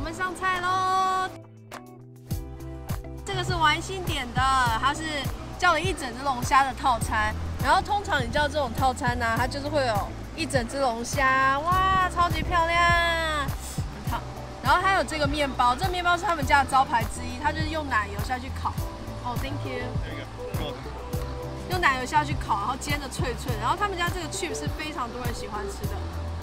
们上菜喽。这个是玩心点的，它是叫了一整只龙虾的套餐。然后通常你叫这种套餐呢、它就是会有一整只龙虾，哇，超级漂亮，很烫。然后还有这个面包，这个面包是他们家的招牌之一，它就是用奶油下去烤。哦 ，Thank you。用奶油下去烤，然后煎的脆脆。然后他们家这个 chip 是非常多人喜欢吃的。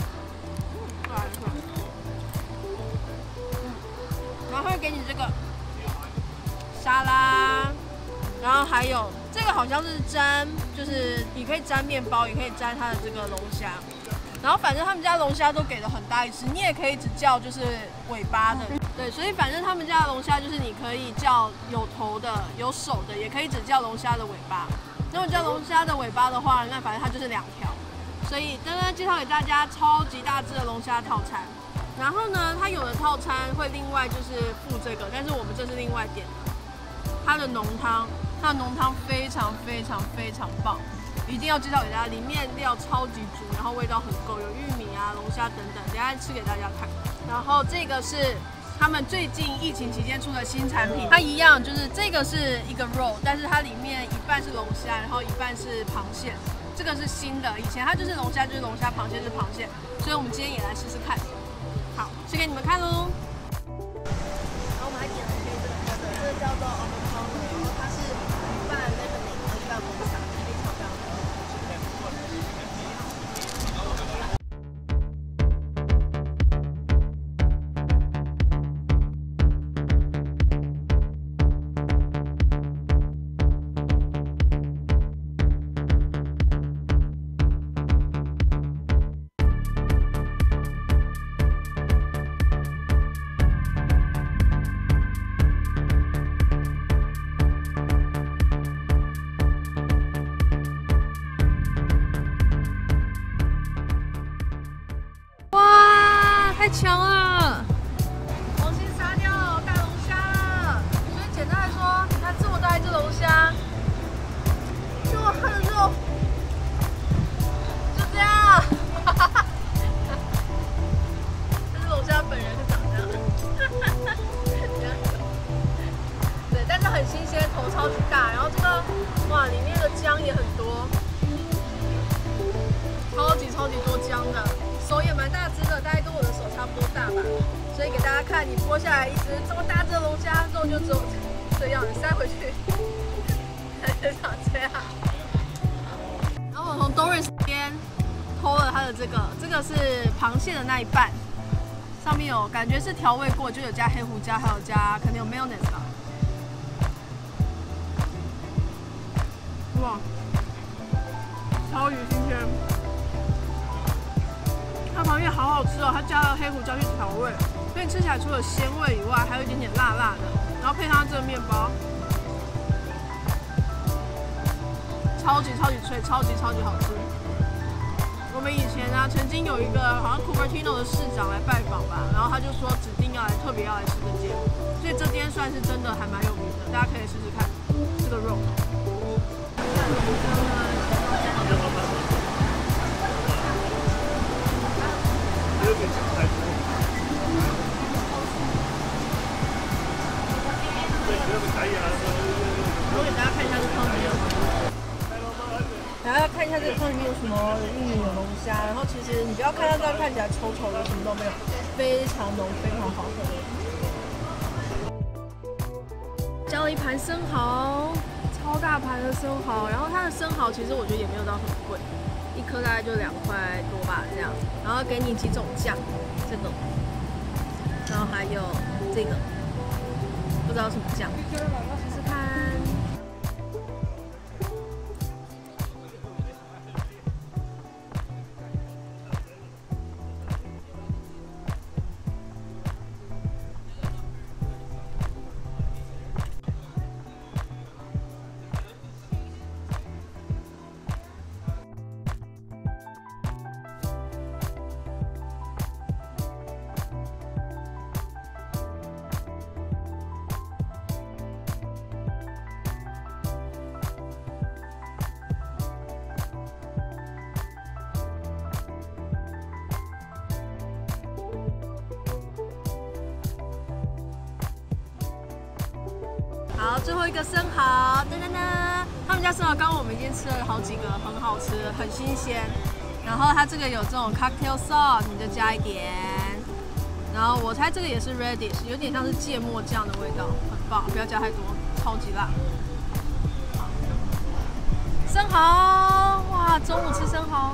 然后会给你这个沙拉，然后还有这个好像是沾，就是你可以沾面包，也可以沾它的这个龙虾。然后反正他们家龙虾都给的很大一只，你也可以只叫就是尾巴的，对，所以反正他们家的龙虾就是你可以叫有头的、有手的，也可以只叫龙虾的尾巴。如果叫龙虾的尾巴的话，那反正它就是2条。所以刚刚介绍给大家超级大只的龙虾套餐。然后呢，它有的套餐会另外就是附这个，但是我们这是另外点的。它的浓汤非常棒，一定要介绍给大家。里面料超级足，然后味道很够，有玉米啊、龙虾等等，等一下吃给大家看。然后这个是他们最近疫情期间出的新产品，它一样就是这个是一个肉，但是它里面一半是龙虾，然后一半是螃蟹。这个是新的，以前它就是龙虾就是龙虾，螃蟹是螃蟹，所以我们今天也来试试看。好，吃给你们看喽。然后我们还点了这个叫做 avocado， 然后它是一半那个奶和一半蒙萨，非常好吃。太强了！王鑫杀掉大龙虾了。所以简单来说，你看这么大一只龙虾，这么厚的肉，就这样。这只龙虾本人是长这样。对，但是很新鲜，头超级大。然后这个哇，里面的姜也很多，超级多姜的。手也蛮大只的，大概跟我的手差不多大吧。所以给大家看，你剥下来一只这么大只的龙虾，肉就只有这样，你塞回去，它就长这样。然后我从 Doris 这边偷了它的这个是螃蟹的那一半，上面有感觉是调味过，就有加黑胡椒，还有加可能有 mayonnaise 吧。哇，超级新鲜。它螃蟹好好吃哦，它加了黑胡椒去调味，所以吃起来除了鲜味以外，还有一点点辣辣的，然后配上这个面包，超级脆，超级好吃。我们以前啊，曾经有一个好像 Cupertino 的市长来拜访吧，然后他就说指定特别要来吃这间，所以这间算是真的还蛮有名的，大家可以试试看这个肉。我给大家看一下这汤里面有什么。大家看一下这个汤里面有什么，有玉米，有龙虾。然后其实你不要看它这样看起来丑丑的，什么都没有，非常浓，非常好喝。加了一盘生蚝，超大盘的生蚝。然后它的生蚝其实我觉得也没有到很贵，一颗大概就2块多吧这样。然后给你几种酱，这个，然后还有这个。不知道什么酱，试试看。 好，最后一个生蚝，噔噔噔，他们家生蚝刚刚我们已经吃了好几个，很好吃，很新鲜。然后它这个有这种 cocktail sauce， 你就加一点。然后我猜这个也是 radish， 有点像是芥末酱的味道，很棒，不要加太多，超级辣。生蚝，哇，中午吃生蚝，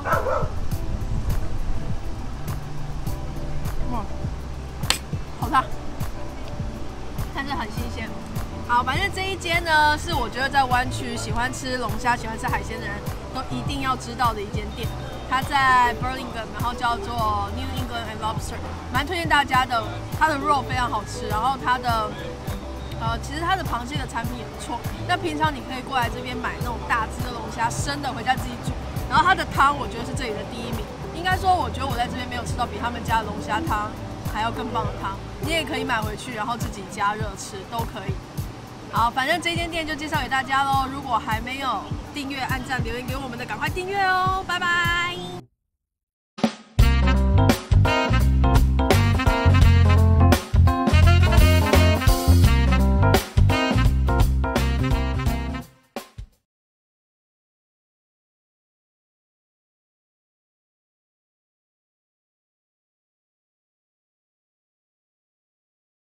哇，好辣，但是很新鲜。好，反正这一间呢，是我觉得在湾区喜欢吃龙虾、喜欢吃海鲜的人都一定要知道的一间店。它在 Burlington， 然后叫做 New England and Lobster， 蛮推荐大家的。它的肉非常好吃，然后它的其实它的螃蟹的产品也不错。那平常你可以过来这边买那种大只的龙虾，生的回家自己煮。然后它的汤我觉得是这里的第一名。应该说，我觉得我在这边没有吃到比他们家的龙虾汤还要更棒的汤。你也可以买回去，然后自己加热吃都可以。好，反正这间店就介绍给大家喽。如果还没有订阅、按赞、留言给我们的，赶快订阅哦！拜拜。